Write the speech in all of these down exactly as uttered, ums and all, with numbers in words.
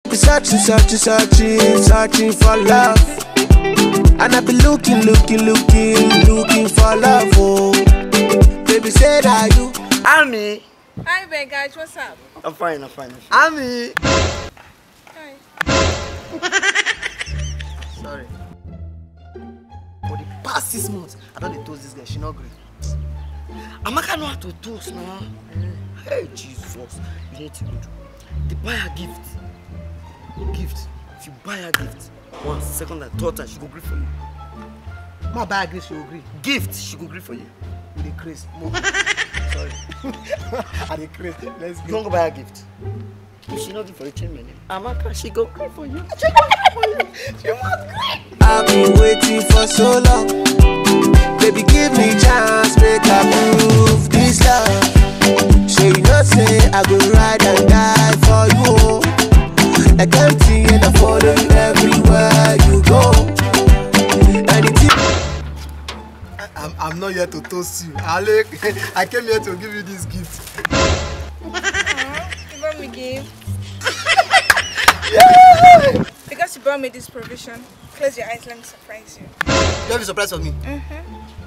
Searching, searching, searching, searching for love. And I be looking, looking, looking, looking for love. Oh, baby said I do. Ami. Hi there, guys. What's up? I'm fine. I'm fine. I'm fine. Ami. Hi. Sorry. For the past six months, I don't toast this girl. She not great. Amaka know how to toast now. Hey Jesus, you need to do. They buy her gift. Gift. If you buy her gift, once, second, and third time, she go agree for you. Ma buy her gift, she go agree. Gift, she go agree for you. You dey craze. Sorry. I dey craze. Let's go. You won't go buy her gift. If she not do for you, change my name. Amaka, she go agree for you. She go agree for you. She won't agree. I've been waiting for so long. Baby, give me chance, make I prove this love. So you know say I go ride and die for you. Like empty and I follow you everywhere you go. Anything. I'm, I'm not here to toast you. Alec, I came here to give you this gift. Uh-huh. You brought me gift. Yeah! Because you brought me this provision, close your eyes, let me surprise you. You have a surprise for me? Mm-hmm.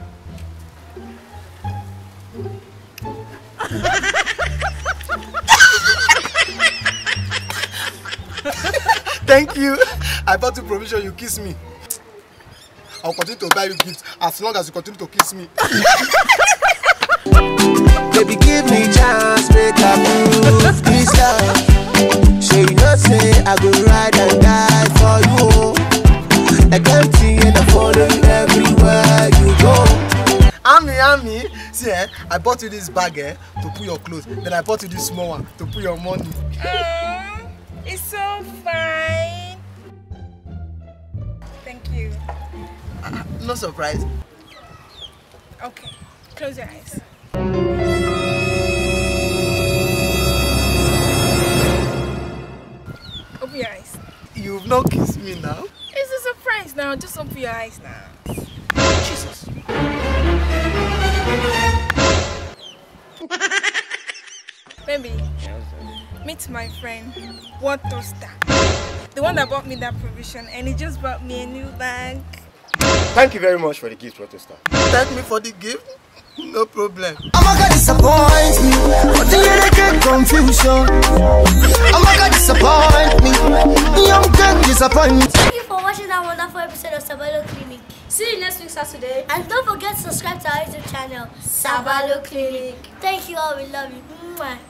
Thank you. I bought you provision, you kiss me. I'll continue to buy you gifts as long as you continue to kiss me. Baby, give me chance, make I prove this love. So you know say I go ride and die for you. Like empty and I follow you everywhere you go. Ami, Ami, see eh, I bought you this bag eh, to put your clothes. Then I bought you this small one to put your money. Mm, it's so fine. Thank you. Uh, no surprise. Okay, close your eyes. Open your eyes. You've not kissed me now. It's a surprise now. Just open your eyes now. Jesus. Baby, meet my friend, What Toaster. The one that bought me that provision, and he just bought me a new bag. Thank you very much for the gift, What Toaster. Thank me for the gift. No problem. I'm not gonna disappoint me. But the other get confusion. I'm not gonna disappoint me. Young get disappointment. Thank you for watching that wonderful episode of SIRBALO Clinic. See you next week Saturday. And don't forget to subscribe to our YouTube channel, SIRBALO Clinic. Thank you all. We love you. Mwah.